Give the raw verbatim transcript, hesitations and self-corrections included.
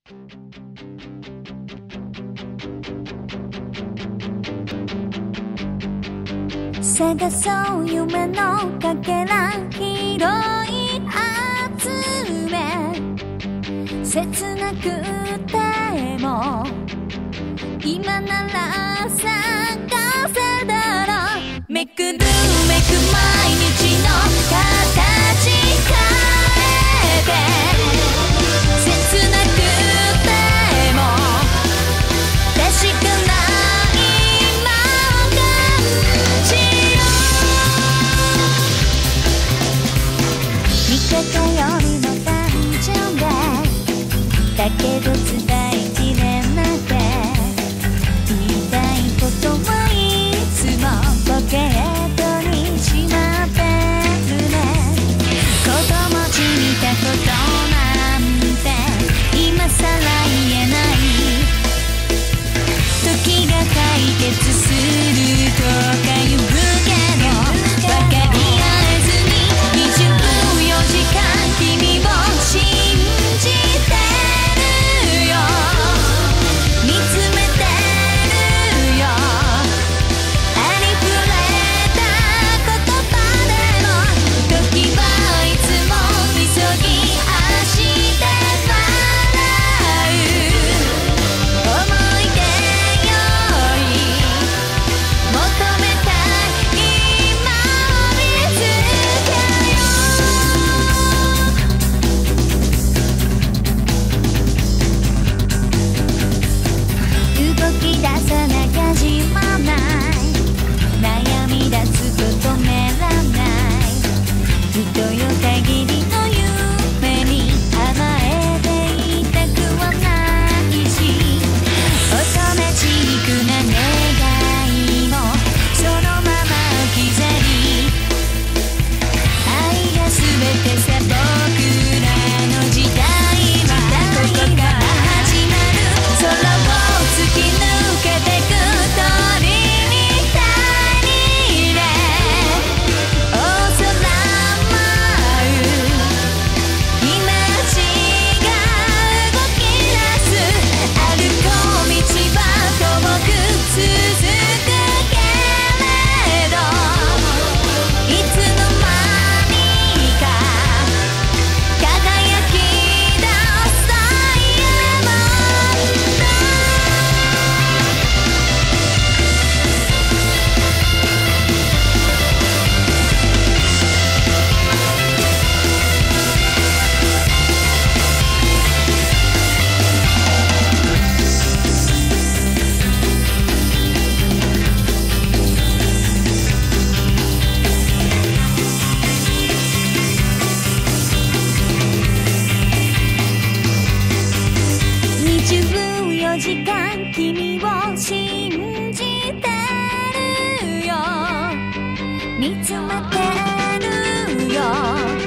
探そう夢のかけら拾い集め切なくても今なら探せだろうめくるめく毎日の形変えて切なくても確かない今を感じよう見方よりも単純でだけど伝えきれなくて言いたいことはいつもポケットにしまってるね子供じみたことなんて今さら言えない時が解決するとか言うけど分かり合えずににじゅうよじかん君を信じてるよ見つめてるよありふれた言葉でも時はいつも急ぎ足で笑う思い出より求めた今を見つけよう動き出さなきゃ始まない悩み出すと止めらない人よ限りの夢に甘えていたくはないし乙女チックな願いもそのまま置き去り愛が全てさ僕らの時代はここから始まる空を突き抜けてく鳥みたいにね大空舞うイメージが動き出す歩こう道は遠く続くけれどいつの間にか輝き出すダイヤモンドにじゅうよじかん君を信じてるよ見つめてるよ